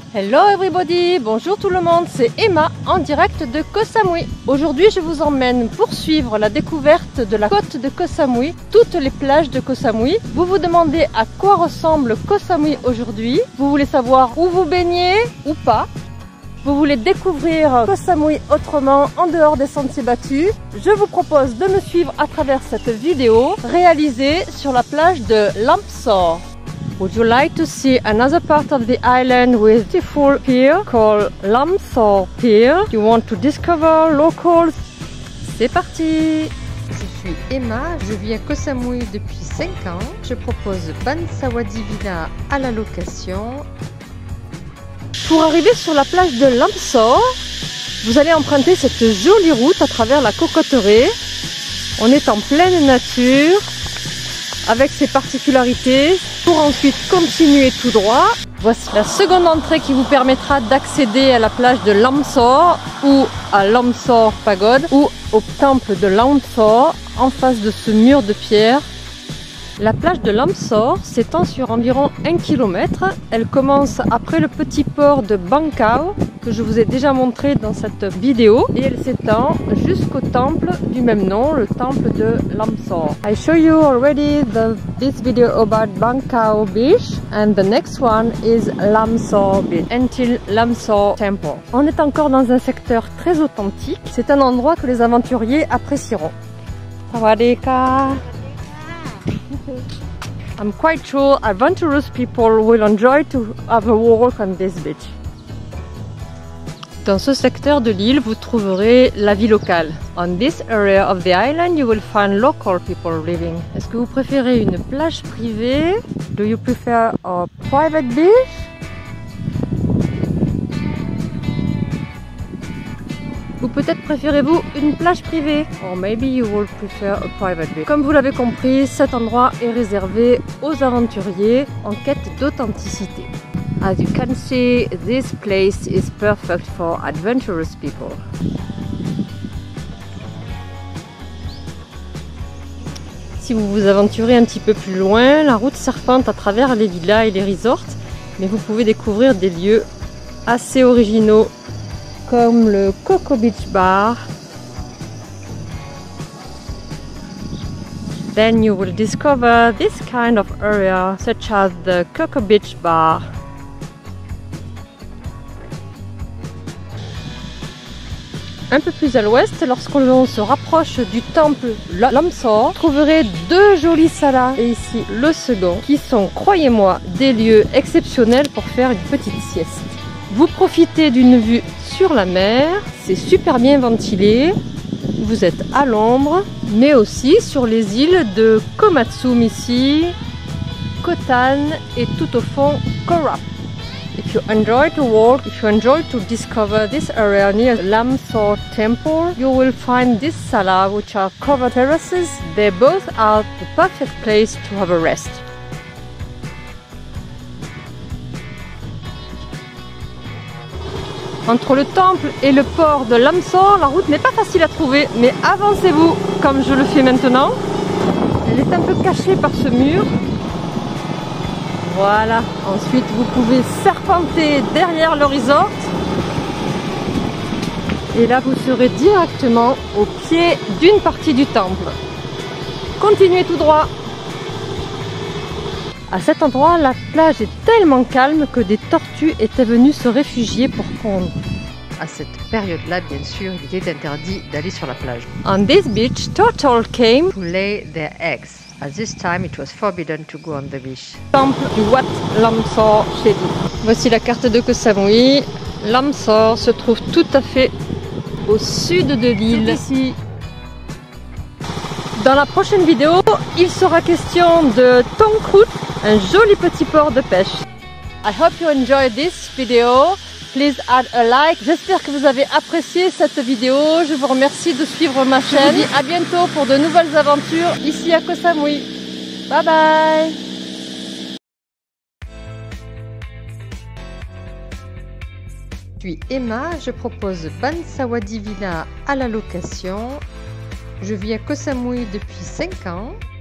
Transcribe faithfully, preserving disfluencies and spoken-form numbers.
Hello everybody, bonjour tout le monde, c'est Emma en direct de Koh Samui. Aujourd'hui je vous emmène poursuivre la découverte de la côte de Koh Samui, toutes les plages de Koh Samui. Vous vous demandez à quoi ressemble Koh Samui aujourd'hui. Vous voulez savoir où vous baignez ou pas. Vous voulez découvrir Koh Samui autrement en dehors des sentiers battus. Je vous propose de me suivre à travers cette vidéo réalisée sur la plage de Lamsor. Would you like to see another part of the island with a beautiful pier called Lamsor Pier? You want to discover locals? C'est parti! Je suis Emma, je vis à Koh Samui depuis cinq ans. Je propose Bansawadi Villa à la location. Pour arriver sur la plage de Lamsor, vous allez emprunter cette jolie route à travers la cocotteraie. On est en pleine nature, avec ses particularités, pour ensuite continuer tout droit. Voici la seconde entrée qui vous permettra d'accéder à la plage de Lamsor ou à Lamsor Pagode ou au temple de Lamsor en face de ce mur de pierre. La plage de Lamsor s'étend sur environ un kilomètre. Elle commence après le petit port de Bang Khao que je vous ai déjà montré dans cette vidéo et elle s'étend jusqu'au temple du même nom, le temple de Lamsor. I show you already the, this video about Bang Khao beach and the next one is Lamsor beach until Lamsor temple. On est encore dans un secteur très authentique. C'est un endroit que les aventuriers apprécieront. Sawadika. I'm quite sure adventurous people will enjoy to have a walk on this beach. Dans ce secteur de l'île, vous trouverez la vie locale. On this area of the island, you will find local people living. Est-ce que vous préférez une plage privée? Do you prefer a private beach? Ou peut-être préférez-vous une plage privée? Or maybe you will prefer a private beach. Comme vous l'avez compris, cet endroit est réservé aux aventuriers en quête d'authenticité. As you can see, this place is perfect for adventurous people. Si vous vous aventurez un petit peu plus loin, la route serpente à travers les villas et les resorts, mais vous pouvez découvrir des lieux assez originaux comme le Coco Beach Bar. Then you will discover this kind of area such as the Coco Beach Bar. Un peu plus à l'ouest, lorsqu'on se rapproche du temple Lamsor, vous trouverez deux jolis salas et ici le second qui sont, croyez-moi, des lieux exceptionnels pour faire une petite sieste. Vous profitez d'une vue sur la mer, c'est super bien ventilé, vous êtes à l'ombre, mais aussi sur les îles de Koh Matsum ici, Koh Tan et tout au fond Koh Rap. If you enjoy to walk, if you enjoy to discover this area near Lamsor Temple, you will find this sala which are covered terraces. They both are the perfect place to have a rest. Entre le temple et le port de Lamsor, la route n'est pas facile à trouver, mais avancez-vous comme je le fais maintenant. Elle est un peu cachée par ce mur. Voilà, ensuite vous pouvez serpenter derrière le resort. Et là vous serez directement au pied d'une partie du temple. Continuez tout droit. À cet endroit, la plage est tellement calme que des tortues étaient venues se réfugier pour pondre. À cette période-là, bien sûr, il était interdit d'aller sur la plage. On this beach, turtle came to lay their eggs. At this time, it was forbidden to go on the beach. Temple du Wat Lamsor Shedi. Voici la carte de Koh Samui. Lamsor se trouve tout à fait au sud de l'île. Ici. Dans la prochaine vidéo, il sera question de Tong Krut, un joli petit port de pêche. I hope you enjoyed this video. Please add a like. J'espère que vous avez apprécié cette vidéo. Je vous remercie de suivre ma chaîne. Je vous dis à bientôt pour de nouvelles aventures ici à Koh Samui. Bye bye. Je suis Emma, je propose Bansawadi Villa à la location. Je vis à Koh Samui depuis cinq ans.